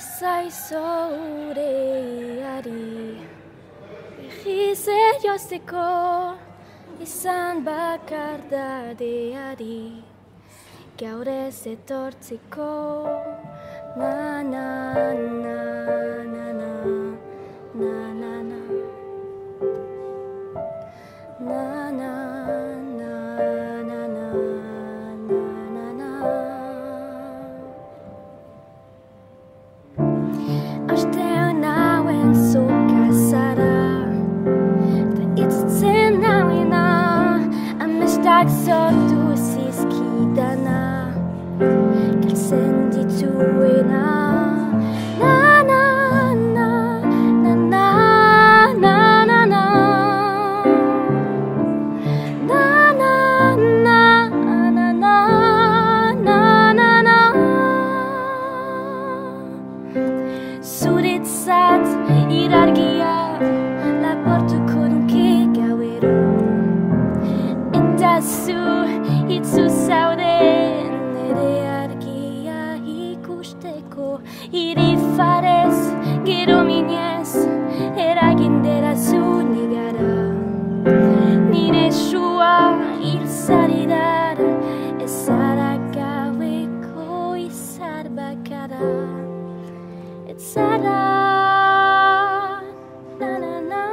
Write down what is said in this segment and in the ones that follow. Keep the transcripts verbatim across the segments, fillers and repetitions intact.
zaizoreari Berriz jozteko izan bakardadeari Gaur ez etortzeko na na na na na na na na na na na na na na na Astean hauen zuka zara Ta itzitzen hauena Amestak sortu zizkidana Galtzen dituena Na na na na na na na na Na na na na na na na na Zuretzat irargia Laportuko nuke gauero Eta zu itzu zauden Nere argia ikusteko Iri farez, gero minez Eragindera zu negara Nire sua hil zaridara Ezara gaueko izar bakara Etzara na na na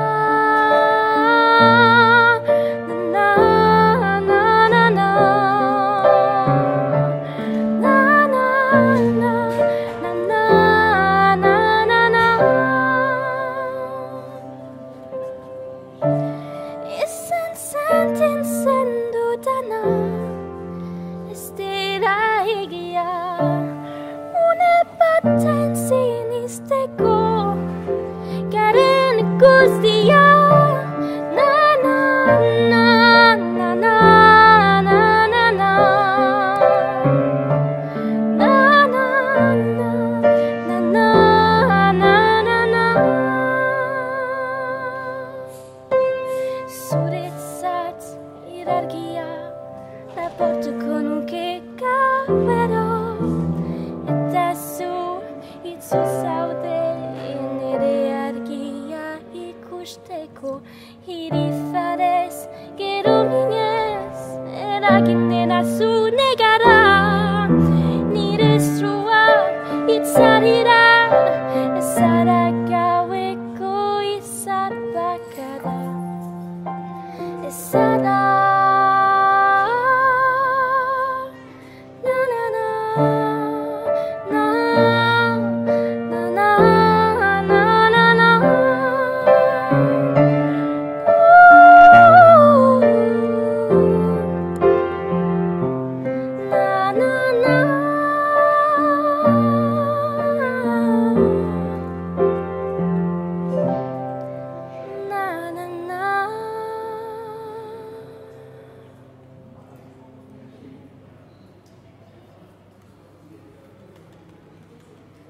na na na na na na na na na na na na Ezen senten zendutana Ez dira egia Une baten sinisteko Garen guztia Na na na na na na na na Na na na na na na na na Zuretzat irargia